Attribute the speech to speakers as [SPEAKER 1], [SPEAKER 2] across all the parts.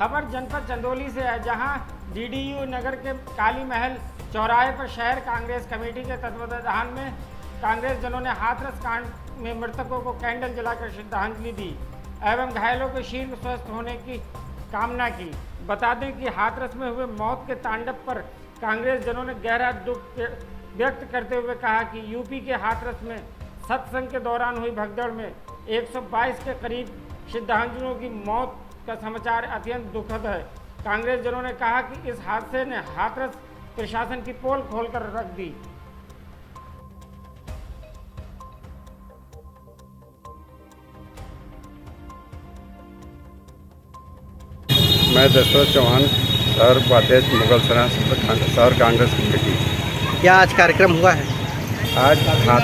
[SPEAKER 1] खबर जनपद चंदौली से है, जहां डीडीयू नगर के काली महल चौराहे पर शहर कांग्रेस कमेटी के तत्वावधान में कांग्रेस जनों ने हाथरस कांड में मृतकों को कैंडल जलाकर श्रद्धांजलि दी एवं घायलों के शीघ्र स्वस्थ होने की कामना की। बता दें कि हाथरस में हुए मौत के तांडव पर कांग्रेस जनों ने गहरा दुख व्यक्त करते हुए कहा कि यूपी के हाथरस में सत्संग के दौरान हुई भगदड़ में 122 के करीब श्रद्धांजलियों की मौत का समाचार अत्यंत दुखद है। कांग्रेस जनों ने कहा कि इस हादसे ने हाथरस प्रशासन की पोल खोलकर रख दी।
[SPEAKER 2] मैं दशरथ चौहान, शहर उपाध्यक्ष मुगलसराय शहर कांग्रेस कमेटी।
[SPEAKER 3] क्या आज कार्यक्रम हुआ है?
[SPEAKER 2] आज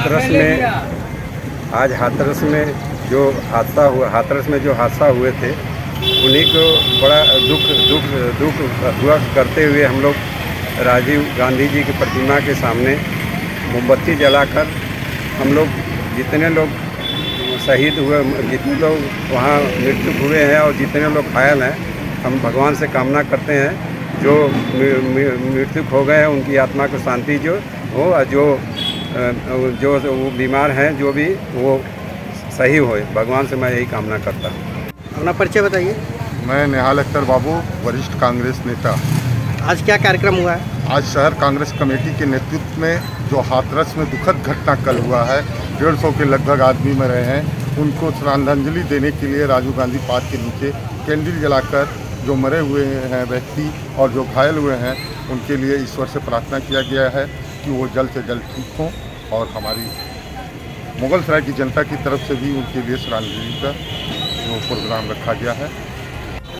[SPEAKER 2] हाथरस में जो हादसा हुए थे, उन्हीं को बड़ा दुख हुआ करते हुए हम लोग राजीव गांधी जी की प्रतिमा के सामने मोमबत्ती जलाकर हम लोग जितने लोग शहीद हुए, जितने लोग वहाँ मृत्यु हुए हैं और जितने लोग घायल हैं, हम भगवान से कामना करते हैं जो मृत्यु हो गए हैं उनकी आत्मा को शांति जो हो, जो वो बीमार हैं जो भी वो सही हो, भगवान से मैं यही कामना करता हूँ।
[SPEAKER 3] अपना परिचय बताइए।
[SPEAKER 4] मैं निहाल अख्तर बाबू, वरिष्ठ कांग्रेस नेता।
[SPEAKER 3] आज क्या कार्यक्रम हुआ है?
[SPEAKER 4] आज शहर कांग्रेस कमेटी के नेतृत्व में जो हाथरस में दुखद घटना कल हुआ है, 150 के लगभग आदमी मरे हैं, उनको श्रद्धांजलि देने के लिए राजीव गांधी पार्क के नीचे कैंडल जलाकर जो मरे हुए हैं व्यक्ति और जो घायल हुए हैं उनके लिए ईश्वर से प्रार्थना किया गया है कि वो जल्द से जल्द ठीक हों, और हमारी मुगलसराय की जनता की तरफ से भी उनके लिए श्रद्धांजलि का जो प्रोग्राम रखा गया है।